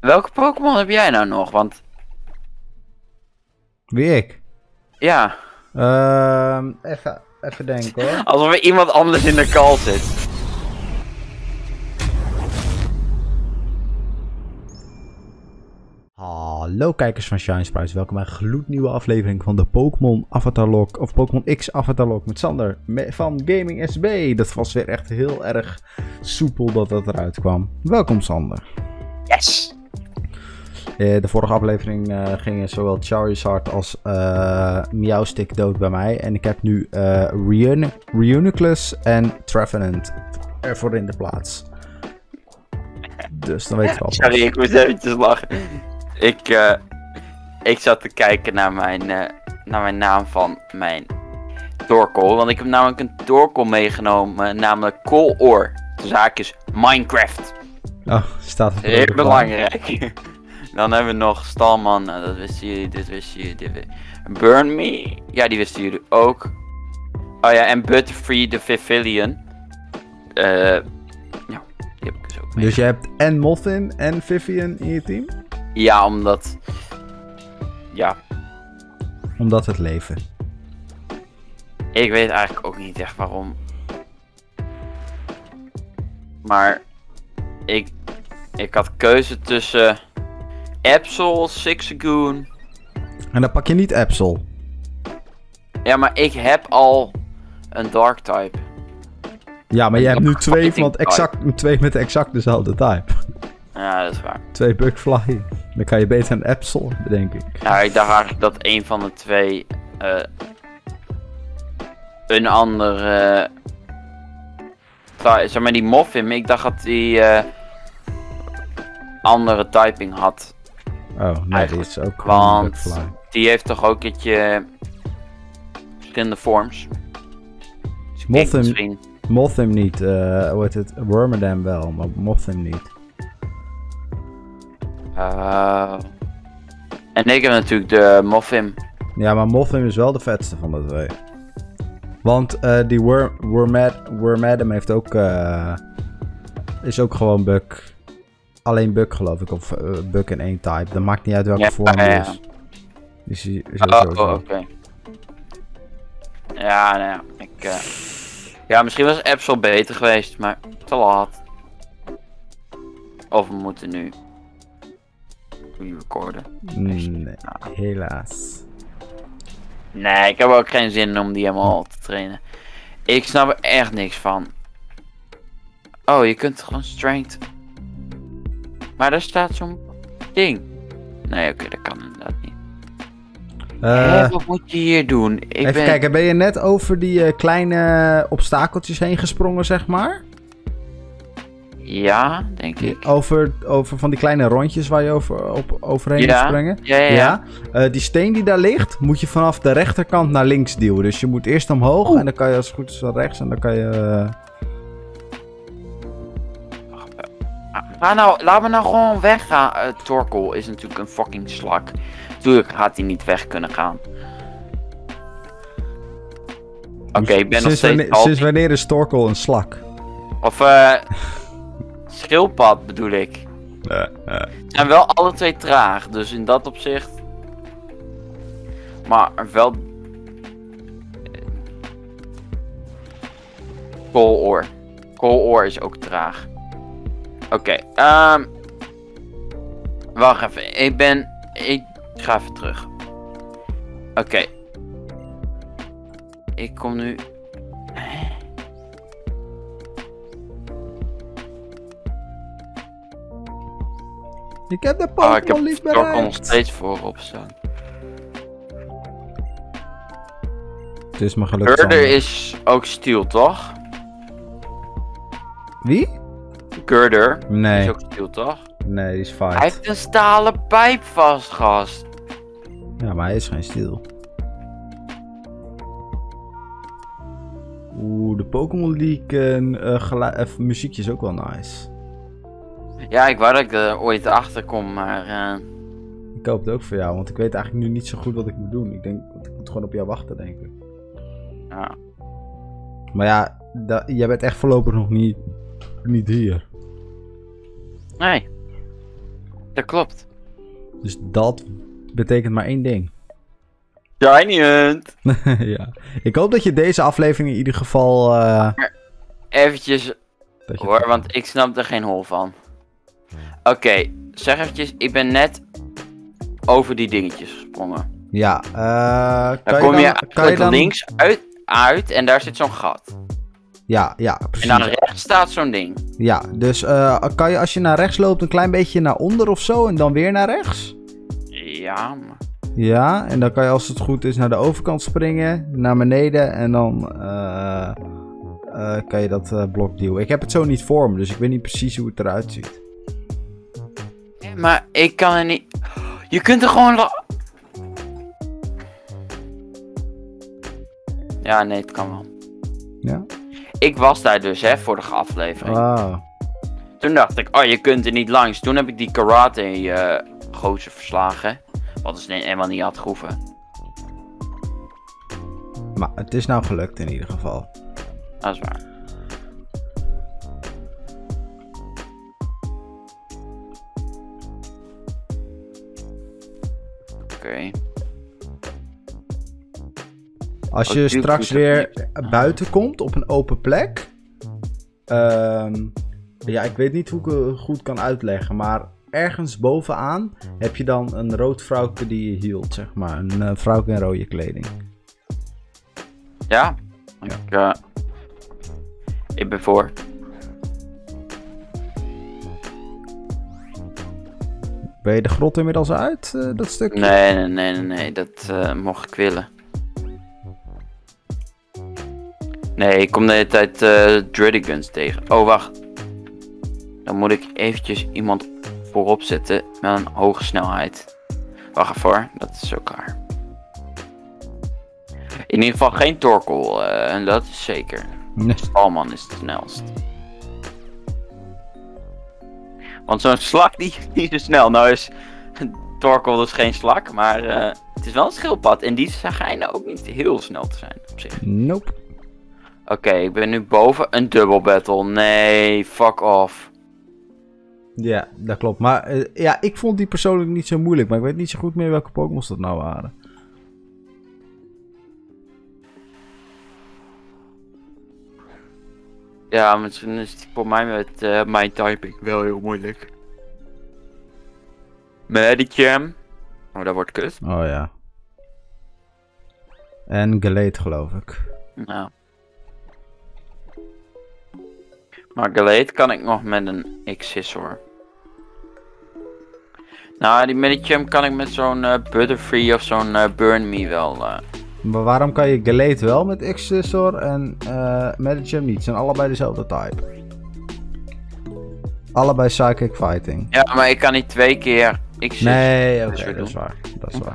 Welke Pokémon heb jij nou nog? Want, Wie ik? ja, Even denken hoor. alsof er iemand anders in de call zit. Hallo kijkers van Shine Sprites, welkom bij een gloednieuwe aflevering van de Pokémon Avatar Log, of Pokémon X Avatar Log met Sander van Gaming SB. Dat was weer echt heel erg soepel dat dat eruit kwam. Welkom Sander. Yes! De vorige aflevering gingen zowel Charizard als Meowstic dood bij mij. En ik heb nu Reuniclus en Trevenant ervoor in de plaats. Dus dan weten we al. Sorry, ik moest eventjes lachen. Ik zat te kijken naar mijn naam van mijn Torkoal. Want ik heb namelijk een Torkoal meegenomen, namelijk Color. De zaak is Minecraft. Oh, staat er Heel belangrijk. Dan hebben we nog Stalman, dat wisten jullie, dit wisten jullie. Burn Me, ja die wisten jullie ook. Oh ja, en Butterfree the Vivillon. Ja, die heb ik dus ook mee. Dus je hebt en Mothim en Vivian in je team? Ja, omdat... Ja, Omdat het leven. ik weet eigenlijk ook niet echt waarom. Maar... Ik had keuze tussen... Absol, Sixagoon. En dan pak je niet Absol. Ja, maar ik heb al een Dark type. Ja, maar je hebt nu twee, Fighting twee met exact dezelfde type. Ja, dat is waar. 2 Bugfly. Dan kan je beter een Absol, denk ik. Ja, ik dacht eigenlijk dat een van de twee een andere zeg maar die Mothim, ik dacht dat die andere typing had. Oh, nee, Eigenlijk, dit is ook gewoon een Want Bugfly. die heeft toch ook verschillende vorms. Dus ik denk Mothim, misschien... Mothim niet, hoe heet het? Wormadam wel, maar Mothim niet. En ik heb natuurlijk de Mothim. Ja, maar Mothim is wel de vetste van de twee. Want die Wormadam heeft ook, is ook gewoon bug. Alleen bug geloof ik, of bug in één type. Dat maakt niet uit welke vorm die is. Dus die is Oké. Ja, nou ja, ja, misschien was Absol beter geweest, maar te laat. Of we moeten nu recorden. Nee, helaas. Nee, ik heb ook geen zin om die helemaal te trainen. Ik snap er echt niks van. Oh, je kunt gewoon strength. Maar daar staat zo'n ding. Nee, oké, dat kan inderdaad niet. Wat moet je hier doen? Even kijken, ben je net over die kleine obstakeltjes heen gesprongen, zeg maar? Ja, denk ik. Over van die kleine rondjes waar je overheen moet springen? Ja. Die steen die daar ligt, moet je vanaf de rechterkant naar links duwen. Dus je moet eerst omhoog en dan kan je als het goed is naar rechts en dan kan je... Laat me nou gewoon weggaan. Torkoal is natuurlijk een fucking slak. Tuurlijk gaat hij niet weg kunnen gaan. Oké, ik ben nog steeds... Sinds wanneer is Torkoal een slak? Of schildpad bedoel ik. Zijn wel alle twee traag, dus in dat opzicht. Maar wel... Color is ook traag. Oké, wacht even, ik ga even terug. Oké. Ik kom nu... Ik heb de ik Pokémon heb niet Torkoal nog bereikt. steeds voorop staan. Het is me gelukt. Gurder is ook steel, toch? Wie? Gurder Nee. is ook steel, toch? Nee, die is fight. Hij heeft een stalen pijp vast, gast. Ja, maar hij is geen steel. Oeh, de Pokémon League muziekje is ook wel nice. Ja, ik wou dat ik er ooit achter kom, maar... Ik hoop het ook voor jou, want ik weet eigenlijk nu niet zo goed wat ik moet doen. Ik denk, want ik moet gewoon op jou wachten, denk ik. Ja. Maar ja, jij bent echt voorlopig nog niet hier. Nee. Dat klopt. Dus dat betekent maar één ding. Shiny Hunt. Ja. Ik hoop dat je deze aflevering in ieder geval... Eventjes dat je hoor, want ik snap er geen hol van. Oké, zeg eventjes, ik ben net over die dingetjes gesprongen. Ja, Dan kom je eigenlijk links uit en daar zit zo'n gat. Ja, precies. En dan rechts staat zo'n ding. Ja, dus kan je als je naar rechts loopt een klein beetje naar onder of zo en dan weer naar rechts? Ja, maar... Ja, en dan kan je als het goed is naar de overkant springen, naar beneden en dan kan je dat blok duwen. Ik heb het zo niet voor me, dus ik weet niet precies hoe het eruit ziet. Maar ik kan er niet... Je kunt er gewoon... Ja, nee, het kan wel. Ja? Ik was daar dus, hè, vorige aflevering. Ah. Toen dacht ik, oh, je kunt er niet langs. Toen heb ik die karate gozer verslagen. Wat dus helemaal niet had gehoeven. Maar het is nou gelukt in ieder geval. Dat is waar. Oké. Als je straks weer buiten komt op een open plek. Ja, ik weet niet hoe ik het goed kan uitleggen. Maar ergens bovenaan heb je dan een rood vrouwke die je hield, zeg maar. Een vrouwke in rode kleding. Ja? Ik ben voor. Ben je de grot inmiddels uit, dat stukje? Nee, dat mocht ik willen. Nee, ik kom de hele tijd Dreadiguns tegen. Oh, wacht. Dan moet ik eventjes iemand voorop zetten met een hoge snelheid. Wacht even hoor, dat is ook raar. In ieder geval geen Torkoal, dat is zeker. Nee. Stalman is het snelst. Want zo'n slak die is niet zo snel. Nou is Torkoal dus geen slak, maar het is wel een schildpad. En die schijnen ook niet heel snel te zijn op zich. Nope. Oké, ik ben nu boven een double battle. Nee, fuck off. Ja, dat klopt. Maar ja, ik vond die persoonlijk niet zo moeilijk. Maar ik weet niet zo goed meer welke Pokémon's dat nou waren. Ja, misschien is die voor mij met mijn typing wel heel moeilijk. Medicham. Oh, dat wordt kut. Oh ja. En Gallade, geloof ik. Nou. Maar Gallade kan ik nog met een X-Scissor. Nou, die Medicham kan ik met zo'n Butterfree of zo'n Burn Me wel. Maar waarom kan je Gallade wel met X-Scissor en Medicham niet? Ze zijn allebei dezelfde type. Allebei Psychic Fighting. Ja, maar ik kan niet 2 keer X-Scissor. Nee, oké, dat is waar. Dat is waar.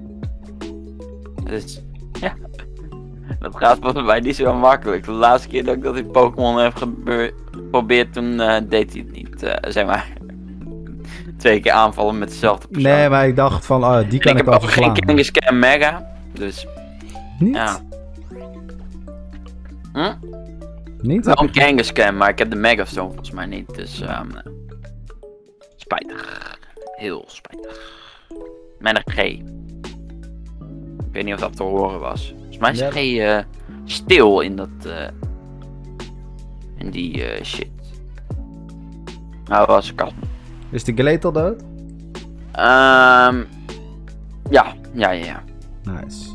Dus, ja. Dat gaat volgens mij niet zo makkelijk. De laatste keer dat ik dat in Pokémon heb geprobeerd, toen deed hij het niet. Zeg maar. 2 keer aanvallen met dezelfde persoon. Nee, maar ik dacht van, oh, die kan ik wel verslaan. Ik heb geen Kangaskhan Mega, dus... Niet? Ja. Niet? Wel een Kangaskhan, maar ik heb de Megastone volgens mij niet, dus... spijtig. Heel spijtig. Met een G. Ik weet niet of dat te horen was. Volgens mij is Ja. G stil in dat... in die shit. Nou, was ik al. Is de Gallade al dood? Ja. Nice.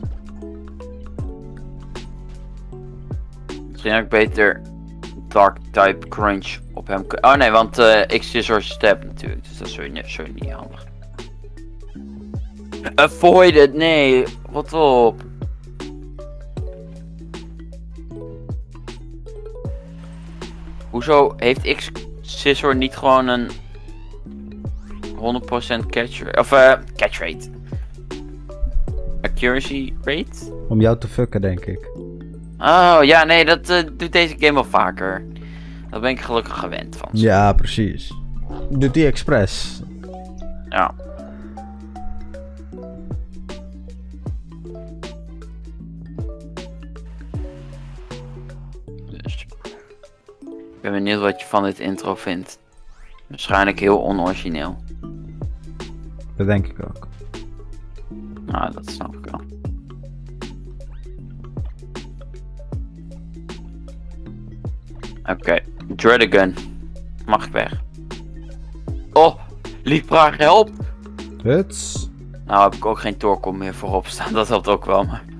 Misschien heb ik beter Dark type Crunch op hem kunnen. Oh nee, want X-Scissor Step natuurlijk, dus dat is zo niet handig. Avoided, nee, wat op. Hoezo heeft X-Scissor niet gewoon een 100% catch rate? Of catch rate. Accuracy rate? Om jou te fucken, denk ik. Oh ja, nee, dat doet deze game wel vaker. Daar ben ik gelukkig gewend van. Ja, precies. Doet die expres. Ja. Dus. Ik ben benieuwd wat je van dit intro vindt. Waarschijnlijk heel onorigineel. Dat denk ik ook. Nou, dat snap ik wel. Oké, Dredagon. Mag ik weg? Oh, Liefbraag, help! Huts. Nou heb ik ook geen Torkom meer voorop staan, dat helpt ook wel, maar...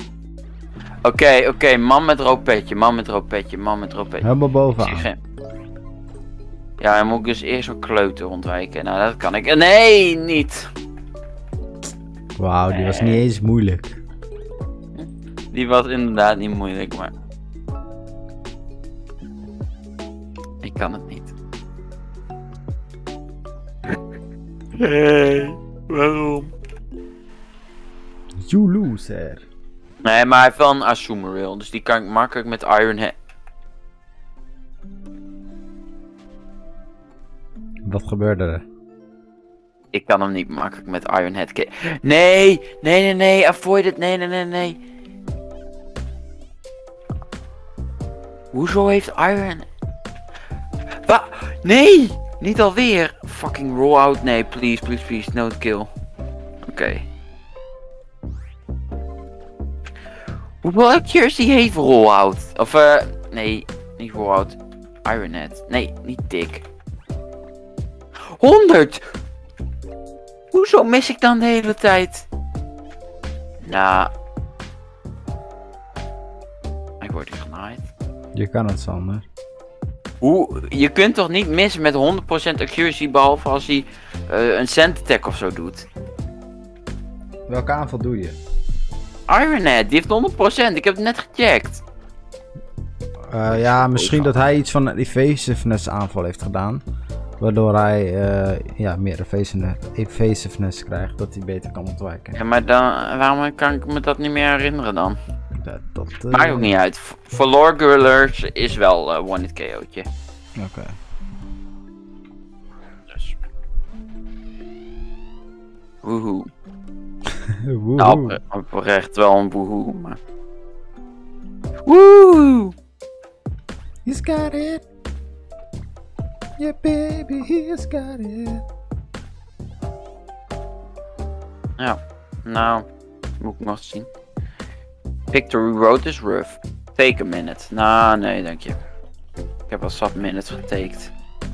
Oké, man met rood petje, man met rood petje, man met rood petje. Helemaal Ik zie bovenaan. geen... Ja, dan moet ik dus eerst een kleuter ontwijken. Nou, dat kan ik. Nee, niet! Wauw, die was niet eens moeilijk. Die was inderdaad niet moeilijk, maar... Ik kan het niet. Nee, waarom? You loser. Nee, maar hij heeft wel een Azumarill, dus die kan ik makkelijk met Iron Head. Wat gebeurde er? Ik kan hem niet makkelijk met Iron Head Nee, avoid it, nee. Hoezo heeft Iron... Nee, niet alweer. Fucking roll out, nee, please, no kill. Oké. Hoeveel accuracy heeft roll out? Of nee, niet roll out. Iron Head, nee, niet dik. 100! Hoezo mis ik dan de hele tijd? Nou. Ik word hier genaaid. Je kan het, Sander. Je kunt toch niet missen met 100% accuracy behalve als hij een scent attack of zo doet? Welke aanval doe je? Ironhead, die heeft 100%, ik heb het net gecheckt. Ja, misschien dat hij iets van een evasiveness aanval heeft gedaan. Waardoor hij ja, meer evasiveness krijgt, dat hij beter kan ontwijken. Ja, maar dan, waarom kan ik me dat niet meer herinneren dan? Maakt ook niet uit. Voor Lore Girlers is wel one hit KO'tje. Oké. Dus. Woehoe. Woehoe. Nou, oprecht wel een woehoe, maar... Woe! He's got it. Yeah, baby, he's got it. Ja, nou, moet ik nog eens zien. Victory Road is rough. Take a minute. Nou, nee, dank je. Ik heb al zat minutes getaked.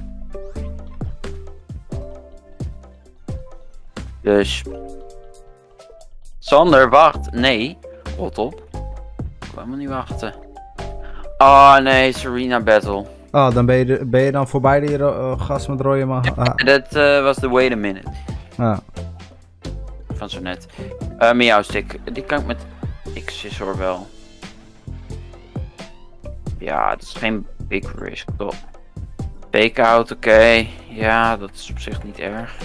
Dus. Sander, wacht. Nee. Rot op. Ik wil helemaal niet wachten. Oh nee, Serena Battle. Oh, dan ben je dan voorbij die gast met rode man. Dat was de wait a minute. Ah. Van zo net. Meowstick. Die kan ik met X-Scissor wel. Ja, dat is geen big risk toch? Fake-out, oké. Ja, dat is op zich niet erg.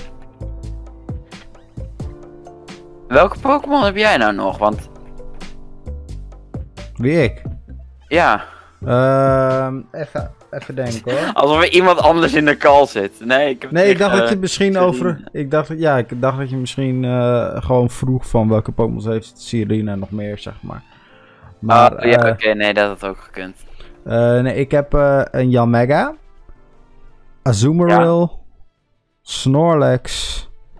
Welke Pokémon heb jij nou nog? Want... Wie ik? Ja. Even denken hoor. Alsof er iemand anders in de call zit. Nee, ik dacht dat je misschien over... Ik dacht dat je misschien gewoon vroeg van welke Pokémon heeft Serena nog meer, zeg maar. Maar ja, oké, nee, dat had ook gekund. Nee, ik heb een Yanmega, Azumarill, Snorlax,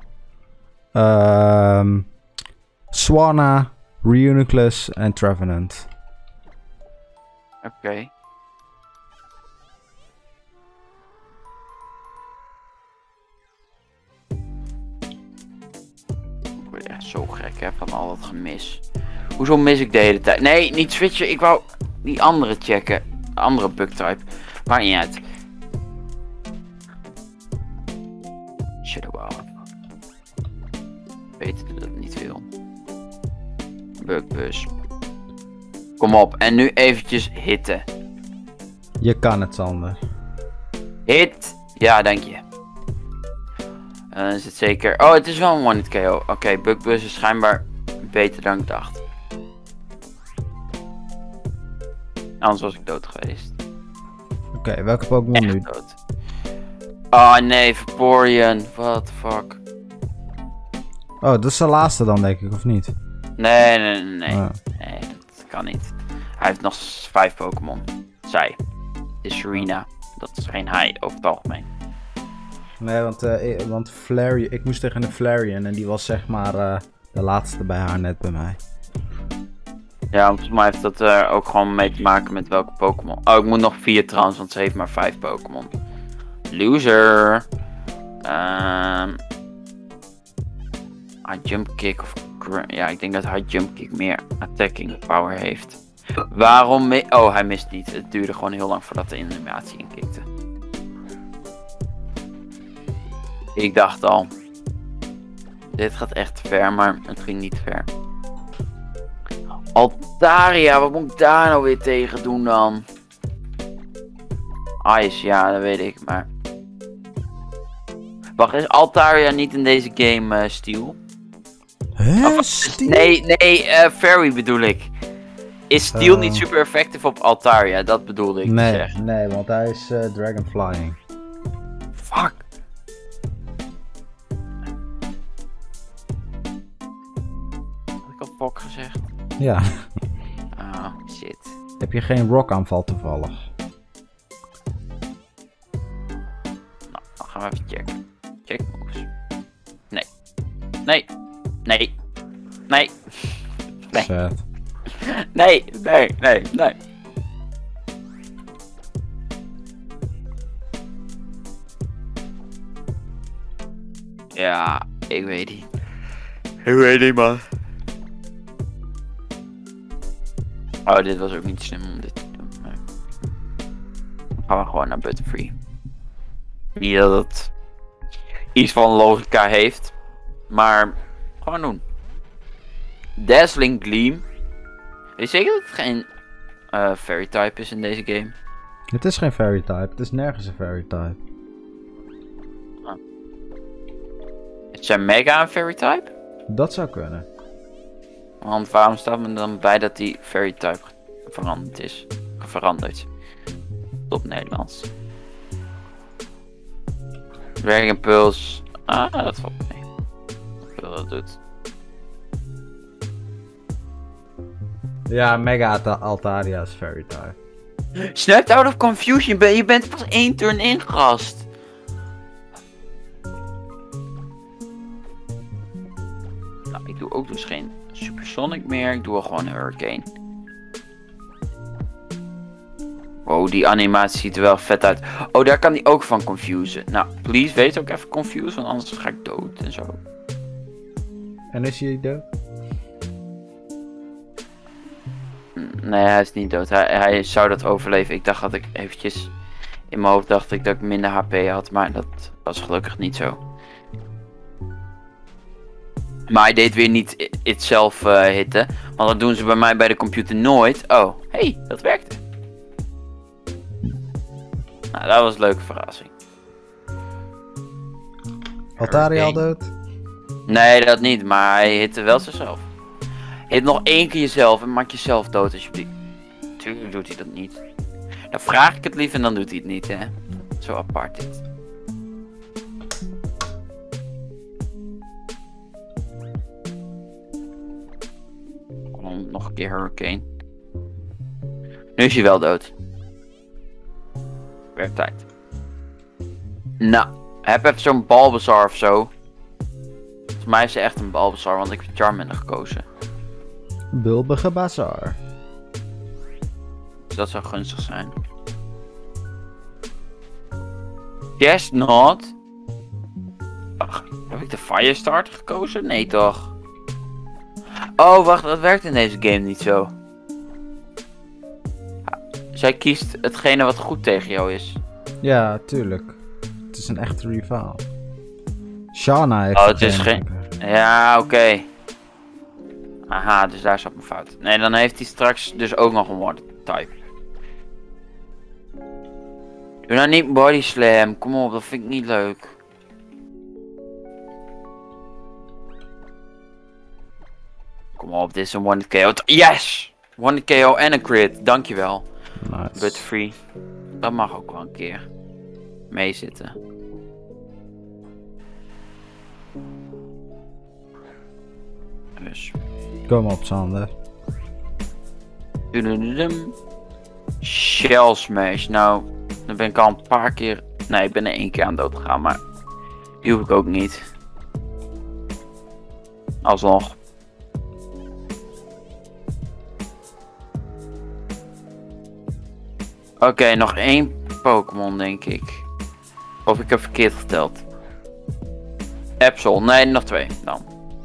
Swanna, Reuniclus en Trevenant. Oké. Ik word echt zo gek hè, van al dat gemis. Hoezo mis ik de hele tijd? Nee, niet switchen. Ik wou die andere checken. Andere bugtype. Maakt niet uit. Shadow Ball. Weet dat het niet wil. Bugbus. Kom op. En nu eventjes hitten. Je kan het, Sander. Hit. Ja, dank je. En dan is het zeker... Oh, het is wel een one-hit KO. Oké, Bugbus is schijnbaar beter dan ik dacht. Anders was ik dood geweest. Oké, welke Pokémon nu? Dood. Oh nee, Vaporeon. What the fuck. Oh, dat is de laatste dan, denk ik, of niet? Nee. Ah. Nee, dat kan niet. Hij heeft nog 5 Pokémon. Zij. Het is Serena. Dat is geen hij over het algemeen. Nee, want Flareon, ik moest tegen een Flareon en die was zeg maar de laatste bij haar net bij mij. Ja, volgens mij heeft dat er ook gewoon mee te maken met welke Pokémon. Oh, ik moet nog 4 trouwens, want ze heeft maar 5 Pokémon. Loser. High Jump Kick of... Ja, ik denk dat High Jump Kick meer attacking power heeft. Waarom... Oh, hij mist niet. Het duurde gewoon heel lang voordat de animatie inkikte. Ik dacht al. Dit gaat echt ver, maar het ging niet ver. Altaria, wat moet ik daar nou weer tegen doen dan? Ice, ja, dat weet ik, maar... Wacht, is Altaria niet in deze game Steel? Huh? Steel? Nee, Fairy bedoel ik. Is Steel niet super effectief op Altaria? Dat bedoelde ik te zeggen. Nee, want hij is Dragon Flying. Fuck. Had ik al Fok gezegd? Ja. Oh, shit. Heb je geen rock aanval toevallig? Nou, dan gaan we even checken. Check moves. Nee. Nee. Nee. Nee. Nee. Zet. Nee. Ja, ik weet niet. Ik weet niet, man. Oh, dit was ook niet slim om dit te doen. Nee. Dan gaan we gewoon naar Butterfree. Niet dat het iets van logica heeft, maar gewoon doen. Dazzling Gleam. Weet je zeker dat het geen fairy type is in deze game? Het is geen fairy type, het is nergens een fairy type. Is zijn Mega een fairy type? Dat zou kunnen. Want waarom staat me dan bij dat die fairy type veranderd. Op Nederlands. Dragon Pulse. Ah, dat valt mee. Hoeveel dat doet. Ja, Mega Altaria is fairy type. Snapped out of confusion, je bent pas 1 turn in, gast. Nou, ik doe ook dus geen Supersonic meer, ik doe al gewoon een Hurricane. Wow, die animatie ziet er wel vet uit. Oh, daar kan hij ook van confusen. Nou, please, wees ook even confused, want anders ga ik dood en zo. En is hij dood? Nee, hij is niet dood. Hij zou dat overleven. Ik dacht dat ik eventjes... In mijn hoofd dacht ik dat ik minder HP had, maar dat was gelukkig niet zo. Maar hij deed weer niet itself hitten. Want dat doen ze bij mij bij de computer nooit. Oh, hey, dat werkte. Nou, dat was een leuke verrassing. Altaria al dood? Nee, dat niet, maar hij hitte wel zichzelf. Hit nog 1 keer jezelf en maak jezelf dood alsjeblieft. Tuurlijk doet hij dat niet. Dan vraag ik het liever en dan doet hij het niet, hè. Zo apart dit. Nog een keer Hurricane. Nu is hij wel dood. Werd tijd. Nou, heb even zo'n Bulbasaur of zo. Volgens mij is ze echt een Bulbasaur, want ik heb Charmander gekozen. Bulbige Bazaar. Dus dat zou gunstig zijn. Yes, not. Ach, heb ik de Firestarter gekozen? Nee toch? Oh, wacht, dat werkt in deze game niet zo. Zij kiest hetgene wat goed tegen jou is. Ja, tuurlijk. Het is een echte rivaal. Shauna heeft... Oh, het is geen... Ja, oké. Aha, dus daar zat mijn fout. Nee, dan heeft hij straks dus ook nog een water type. Doe nou niet body slam. Kom op, dat vind ik niet leuk. Kom op, dit is een 1 KO. Yes! 1 KO en een crit. Dankjewel. Nice. Butterfree. Dat mag ook wel een keer meezitten. Dus. Kom op, Sander. Shell Smash. Nou, dan ben ik al een paar keer... Nee, ik ben er 1 keer aan dood gegaan, maar... Die hoef ik ook niet. Alsnog. Oké, nog 1 Pokémon denk ik. Of ik heb verkeerd geteld. Absol, nee, nog 2 dan.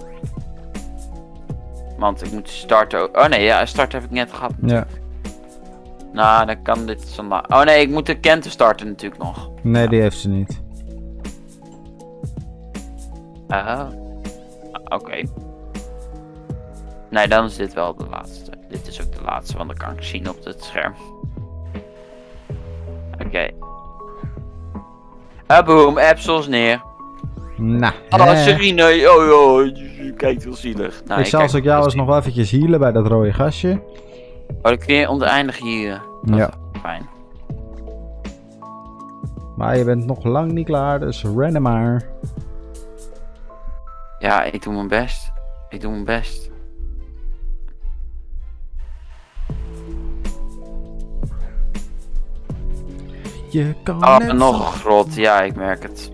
Want ik moet starten ook. Oh nee, ja, start heb ik net gehad. Ja. Nou, dan kan dit zondag. Oh nee, ik moet de Kenten starten natuurlijk nog. Nee, die heeft ze niet. Oké. Nee, dan is dit wel de laatste. Dit is ook de laatste, want dan kan ik zien op het scherm. Oké. Boom, Absol's neer. Nou, Oh, Serena. Oh, je kijkt heel zielig. Nou, ik zal als ik jou eens nog wel eventjes healen bij dat rode gastje. Oh, dan kun je oneindig hier. Ja. Fijn. Maar je bent nog lang niet klaar, dus rennen maar. Ja, ik doe mijn best. Ik doe mijn best. Je kan Oh, net nog zo- een grot. Ja, ik merk het.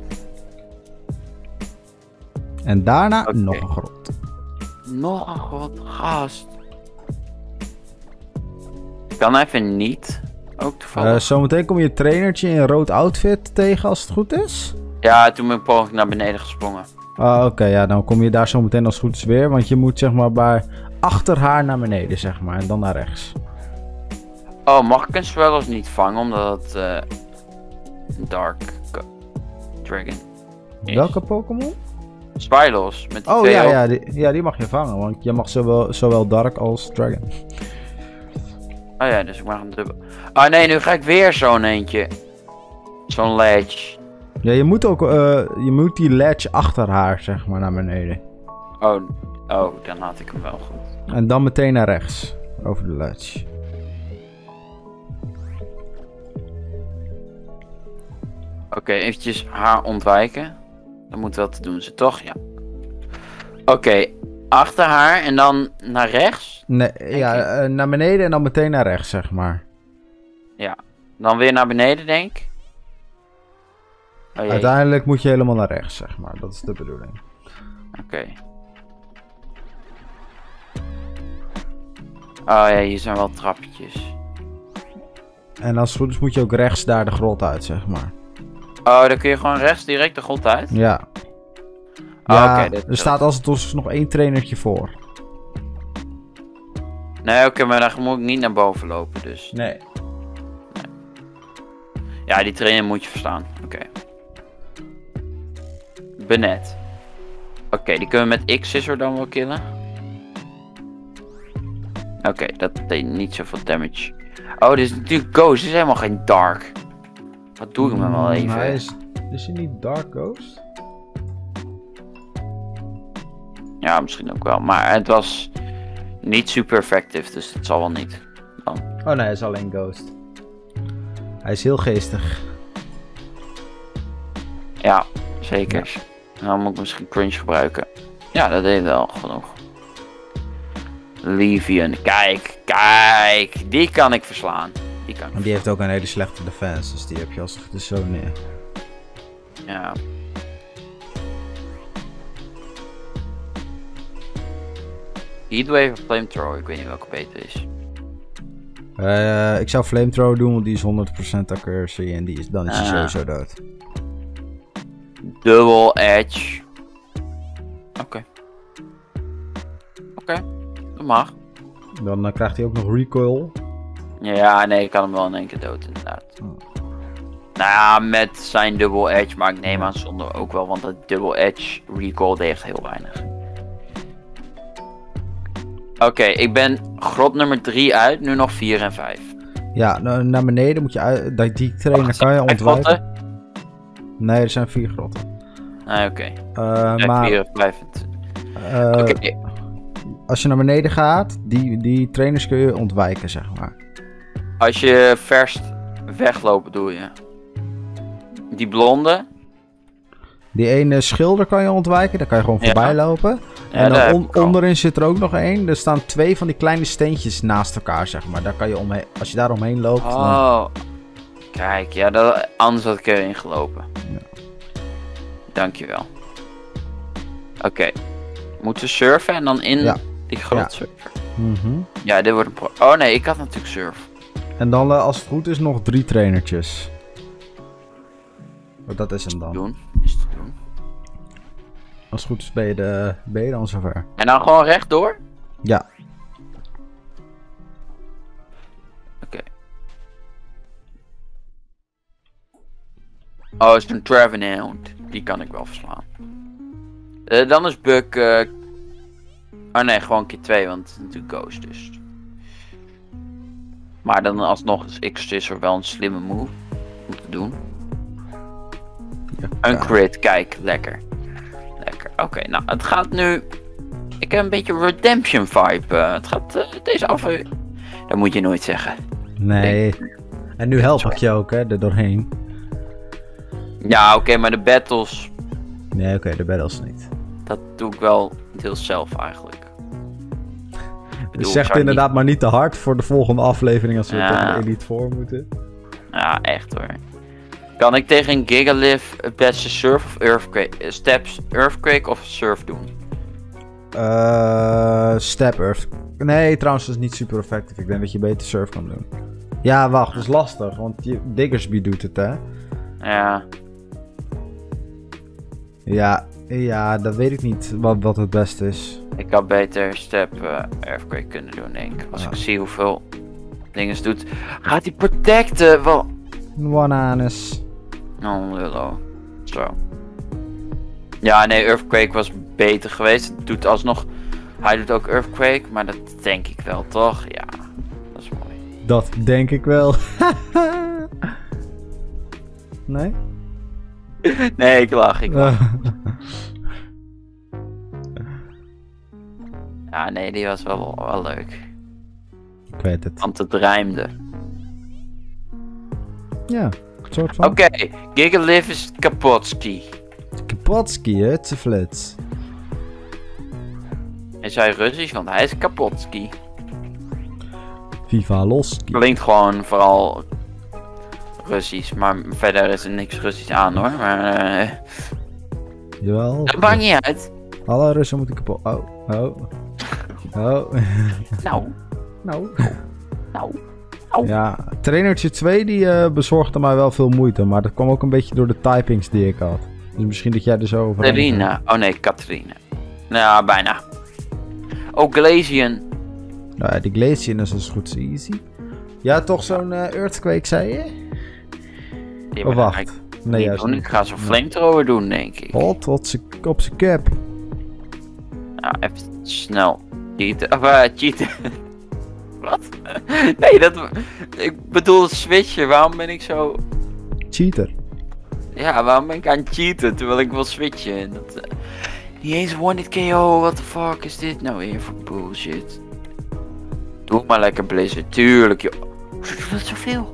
En daarna Oké. nog een grot. Nog een grot. Gast. Kan even niet. Ook toevallig. Zometeen kom je trainertje in een rood outfit tegen als het goed is. Ja, toen ben ik poging naar beneden gesprongen. Oké, ja, dan kom je daar zometeen als het goed is weer. Want je moet zeg maar bij achter haar naar beneden, zeg maar. En dan naar rechts. Oh, mag ik een Swellows niet vangen omdat het Dragon is? Welke Pokémon? Swellows met die Oh twee ja, ogen. ja, die mag je vangen. Want je mag zowel Dark als Dragon. Oh ja, dus ik mag een dubbel. Oh nee, nu ga ik weer zo'n eentje. Zo'n ledge. Ja, je moet ook je moet die ledge achter haar, zeg maar, naar beneden. Oh, dan had ik hem wel goed. En dan meteen naar rechts. Over de ledge. Oké, eventjes haar ontwijken. Dat moet wel te doen, ze toch? Ja. Oké, achter haar en dan naar rechts. Nee, ja, naar beneden en dan meteen naar rechts, zeg maar. Ja, dan weer naar beneden, denk ik. Oh, jee. Uiteindelijk moet je helemaal naar rechts, zeg maar. Dat is de bedoeling. Oké. Oh ja, hier zijn wel trappetjes. En als het goed is moet je ook rechts daar de grot uit, zeg maar. Oh, dan kun je gewoon rechts direct de grot uit? Ja. Oh, Ja, oké, dit er is staat als het dus nog 1 trainertje voor. Nee, oké, maar dan moet ik niet naar boven lopen, dus. Nee. Ja, die trainer moet je verstaan. Oké. Benet. Oké, die kunnen we met X-Scissor dan wel killen. Oké, dat deed niet zoveel damage. Oh, dit is natuurlijk Ghost. Dit is helemaal geen Dark. Wat doe ik met hem wel even? Hij is hij niet Dark Ghost? Ja, misschien ook wel. Maar het was niet super effectief, dus het zal wel niet. Dan. Oh nee, hij is alleen Ghost. Hij is heel geestig. Ja, zeker. En dan moet ik misschien Crunch gebruiken. Ja, dat deed wel genoeg. Levian. Kijk. Die kan ik verslaan. En die heeft ook een hele slechte defense, dus die heb je als het goed is zo neer. Ja. Heatwave of Flamethrower, ik weet niet welke beter is. Ik zou Flamethrower doen, want die is 100% accuracy en dan is hij sowieso dood. Double Edge. Oké, dat mag. Dan krijgt hij ook nog recoil. Ja, nee, ik kan hem wel in één keer dood inderdaad. Nou ja, met zijn Double Edge, maar ik neem aan zonder ook wel, want dat Double Edge recoil deed heel weinig. Oké, ik ben grot nummer 3 uit, nu nog 4 en 5. Ja, naar beneden moet je uit. Die trainer kan je ontwijken. Nee, er zijn 4 grotten. Nee, oké. Maar 4 en 5. Oké. Als je naar beneden gaat, die trainers kun je ontwijken, zeg maar. Als je verst weglopen doe je. Die blonde. Die ene schilder kan je ontwijken, daar kan je gewoon voorbij lopen. Ja, En daar heb dan ik al. onderin zit er ook nog één. Er staan 2 van die kleine steentjes naast elkaar, zeg maar. Daar kan je omheen, als je daar omheen loopt. Dan... Oh. Kijk, ja, anders had ik erin gelopen. Ja. Dankjewel. Oké. Moeten we surfen en dan in die grot surfen? Ja, dit wordt een oh nee, ik had natuurlijk surf. En dan als het goed is nog 3 trainertjes. Oh, dat is hem dan. Is te doen. Als het goed is ben je dan zover. En dan gewoon rechtdoor? Ja. Oké. Oh, is een Trevenant. Die kan ik wel verslaan. Dan is Buck... Oh nee, gewoon keer 2, want het is natuurlijk Ghost dus. Maar dan alsnog is X-Scissor wel een slimme move om te doen. Ja. Een crit, kijk, lekker. Lekker, oké, nou het gaat nu... Ik heb een beetje redemption vibe. Het gaat deze aflevering... Dat moet je nooit zeggen. Nee. En nu help ik je ook, hè, er doorheen. Ja, oké, maar de battles... Nee, oké, de battles niet. Dat doe ik wel deels zelf eigenlijk. Dus zeg het inderdaad maar niet te hard voor de volgende aflevering als we tegen de Elite voor moeten. Ja, echt hoor. Kan ik tegen een Gigalith het beste surf of earthquake? Steps, earthquake of surf doen? Step earth. Nee, trouwens dat is niet super effectief. Ik denk dat je beter surf kan doen. Ja, wacht, dat is lastig, want je Diggersby doet het, hè? Ja. Ja, dat weet ik niet wat het beste is. Ik had beter step earthquake kunnen doen, denk ik. Als ik zie hoeveel dingen het doet. Gaat hij protecten? Wel. One anus. Oh, lullo. Zo. Ja, nee, earthquake was beter geweest. Het doet alsnog... Hij doet ook earthquake, maar dat denk ik wel, toch? Ja, dat is mooi. Dat denk ik wel. Nee? Nee, ik lach. Ja, nee, die was wel leuk. Ik weet het. Want het rijmde. Ja, een soort van. Oké, Gigalith is Kapotski. Kapotski, hutseflits. Is hij Russisch? Want hij is Kapotski. Viva Loski. Klinkt gewoon vooral Russisch, maar verder is er niks Russisch aan hoor. Maar Jawel. dat maakt niet uit. Alle Russen moeten kapot. Oh. Nou. Ja, trainertje 2 die bezorgde mij wel veel moeite, maar dat kwam ook een beetje door de typings die ik had. Dus misschien dat jij er zo over... Katrina. Oh nee, Katrina. Nou, bijna. Oh, Glacian. Nou, die Glacian is als goed easy. Ja, toch zo'n earthquake, zei je? Ja, of wacht. Nee, juist niet. Ik ga zo'n flamethrower doen, denk ik. Hot, op zijn cap. Nou, even snel. Cheaten. Wat? Nee, ik bedoel switchen. Waarom ben ik zo... Cheater. Ja, waarom ben ik aan het cheaten terwijl ik wil switchen? Niet eens one-hit KO, what the fuck is dit nou weer voor bullshit? Doe maar lekker Blizzard, tuurlijk joh. Dat is zoveel.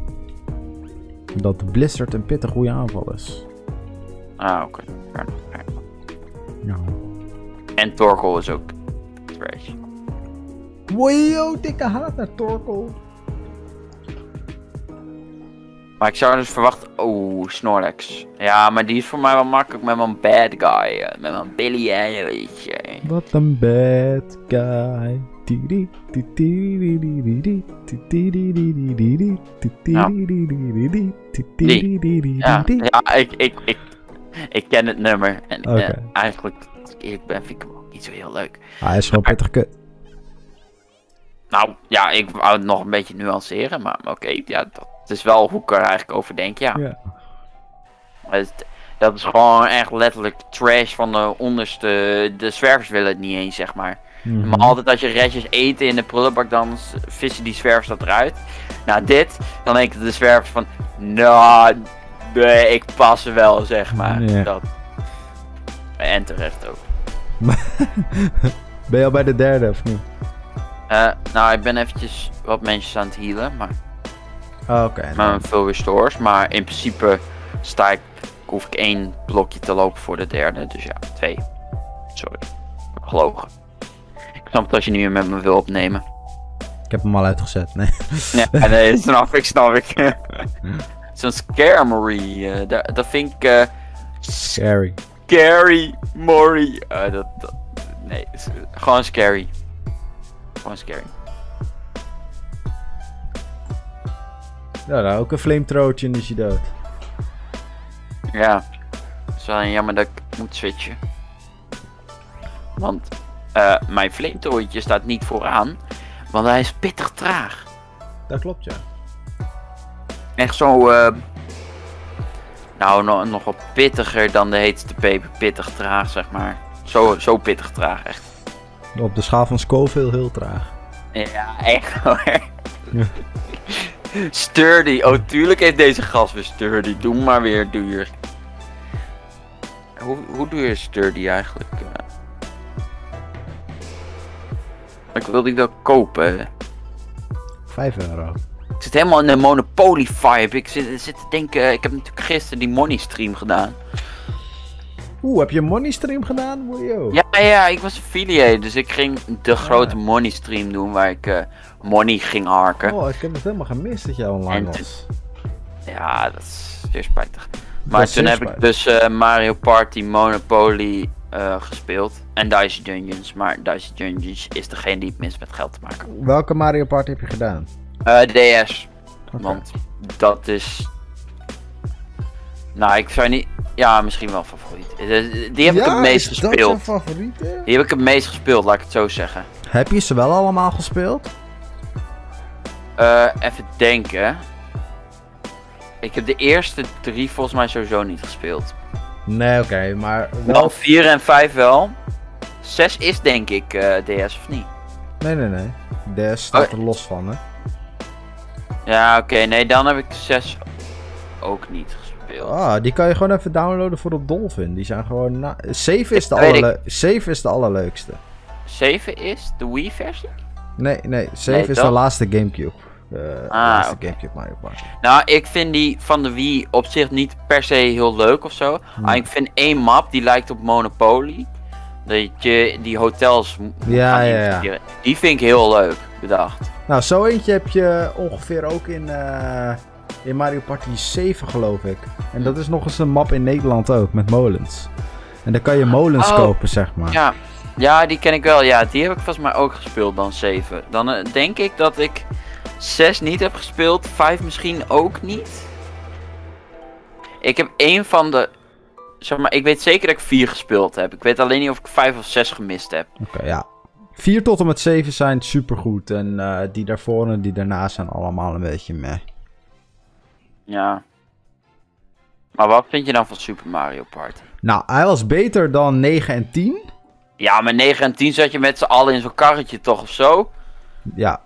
Dat Blizzard een pittig goede aanval is. Ah, oké. Ja. En Torkoal is ook trash. Wow, dikke haat naar Torkoal. Maar ik zou dus verwachten... Oh, Snorlax. Ja, maar die is voor mij wel makkelijk met mijn bad guy. Met mijn Billy Eilish. Wat een bad guy. Ik ken het nummer. En eigenlijk, als ik eerlijk ben, vind ik hem ook niet zo heel leuk. Hij is gewoon pittig kut. Nou, ja, ik wou het nog een beetje nuanceren, maar oké, ja, dat is wel hoe ik er eigenlijk over denk, ja. Dat is gewoon echt letterlijk trash van de onderste, de zwervers willen het niet eens, zeg maar. Maar altijd als je restjes eten in de prullenbak, dan vissen die zwervers dat eruit. Nou, dit, dan denken de zwervers van, nou, nee, ik pas er wel, zeg maar. Dat. En terecht ook. Ben je al bij de derde, of niet? Nou, ik ben eventjes wat mensen aan het healen, maar... Oké. Met veel restores, maar in principe hoef ik 1 blokje te lopen voor de derde, dus ja, 2. Sorry, gelogen. Ik snap het als je niet meer met me wil opnemen. Ik heb hem al uitgezet, nee. Ja, nee, snap ik. Zo'n Skarmory, dat vind ik Scary. Scary Mori. Nee, gewoon scary. Gewoon scary. Ja, nou, ook een flamethrowertje en is je dood. Ja. Het is wel jammer dat ik moet switchen. Want mijn flamethrowertje staat niet vooraan. Want hij is pittig traag. Dat klopt, ja. Echt zo... nou, nog wat pittiger dan de heetste peper. Pittig traag, zeg maar. Zo pittig traag, echt. Op de schaal van Scoville heel traag. Ja, echt hoor. Sturdy. Oh, tuurlijk heeft deze gast weer sturdy. Doe maar weer duur. Hoe doe je sturdy eigenlijk? Ik wilde dat kopen. €5. Ik zit helemaal in de Monopoly vibe. Ik zit te denken, ik heb natuurlijk gisteren die money stream gedaan. Heb je een money stream gedaan? Wow. Ja, ik was affiliate, dus ik ging de grote money stream doen waar ik money ging harken. Oh, ik heb het helemaal gemist dat jij online was. Ja, dat is zeer spijtig. Maar toen heb ik dus Mario Party, Monopoly gespeeld en Dicey Dungeons. Maar Dicey Dungeons is degene die het minst met geld te maken. Welke Mario Party heb je gedaan? DS. Okay. Want dat is... Nou, ik zou niet... Ja, misschien wel favoriet. Die heb ik het meest gespeeld. Is dat je favoriet? Die heb ik het meest gespeeld, laat ik het zo zeggen. Heb je ze wel allemaal gespeeld? Even denken. Ik heb de eerste 3 volgens mij sowieso niet gespeeld. Nee, oké, maar wel... Dan 4 en 5 wel. 6 is denk ik DS of niet? Nee. DS staat er los van, hè? Ja, oké, nee, dan heb ik 6 ook niet gespeeld. Die kan je gewoon even downloaden voor op Dolphin. Die zijn gewoon... 7 is de allerleukste. 7 is de Wii versie? Nee, 7 is de laatste Gamecube. Laatste Gamecube Mario Party. Nou, ik vind die van de Wii op zich niet per se heel leuk of zo. Maar ik vind één map die lijkt op Monopoly. Dat je die hotels ja. Die vind ik heel leuk bedacht. Nou, zo eentje heb je ongeveer ook in Mario Party 7 geloof ik. En dat is nog eens een map in Nederland ook, met molens. En dan kan je molens kopen, zeg maar. Ja, die ken ik wel. Ja, die heb ik volgens mij ook gespeeld dan 7. Dan denk ik dat ik 6 niet heb gespeeld, 5 misschien ook niet. Ik heb één van de... Zeg maar, ik weet zeker dat ik 4 gespeeld heb. Ik weet alleen niet of ik 5 of 6 gemist heb. Oké, ja. 4 tot en met 7 zijn supergoed. En die daarvoor en die daarna zijn allemaal een beetje meh. Ja. Maar wat vind je dan van Super Mario Party? Nou, hij was beter dan 9 en 10. Ja, maar 9 en 10 zat je met z'n allen in zo'n karretje toch of zo? Ja.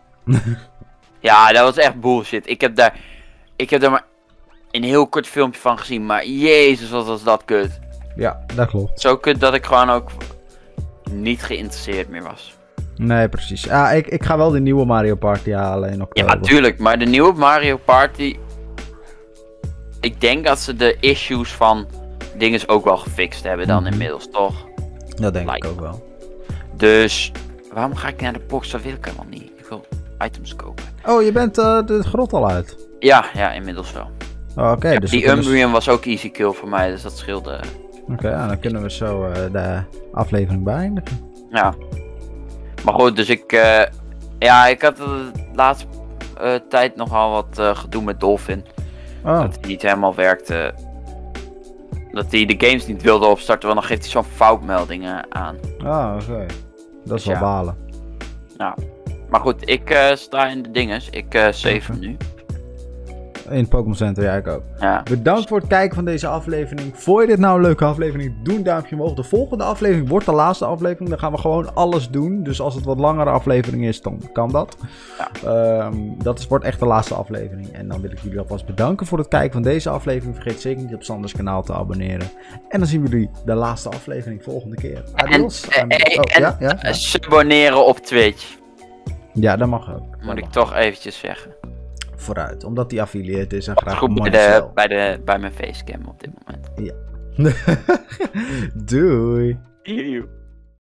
Ja, dat was echt bullshit. Ik heb daar maar een heel kort filmpje van gezien, maar jezus, wat was dat kut. Ja, dat klopt. Zo kut dat ik gewoon ook niet geïnteresseerd meer was. Nee, precies. Ik ga wel de nieuwe Mario Party halen in oktober. Ja, tuurlijk, maar de nieuwe Mario Party... Ik denk dat ze de issues van dingen ook wel gefixt hebben dan inmiddels, toch? Dat denk ik ook wel. Dus, waarom ga ik naar de box? Dat wil ik helemaal niet. Ik wil items kopen. Oh, je bent de grot al uit? Ja, inmiddels wel. Oké, Ja, dus die Umbreon was ook easy kill voor mij, dus dat scheelde. Oké, dan kunnen we zo de aflevering beëindigen. Ja. Maar goed, dus ik had de laatste tijd nogal wat gedoe met Dolphin. Dat hij niet helemaal werkte. Dat hij de games niet wilde opstarten, want dan geeft hij zo'n foutmeldingen aan. Oké. Dat is wel balen. Nou, maar goed, ik sta in de dinges. Ik save hem nu. In het Pokémon Center, ja, ik ook. Ja. Bedankt voor het kijken van deze aflevering. Vond je dit nou een leuke aflevering? Doe een duimpje omhoog. De volgende aflevering wordt de laatste aflevering. Dan gaan we gewoon alles doen. Dus als het wat langere aflevering is, dan kan dat. Ja. Dat wordt echt de laatste aflevering. En dan wil ik jullie alvast bedanken voor het kijken van deze aflevering. Vergeet zeker niet op Sanders kanaal te abonneren. En dan zien we jullie de laatste aflevering volgende keer. Adios. En abonneren op Twitch. Ja, dat mag ook. Moet ik toch eventjes zeggen. Vooruit, omdat die affiliate is en graag goed bij mijn facecam op dit moment. Ja. Doei. Doei.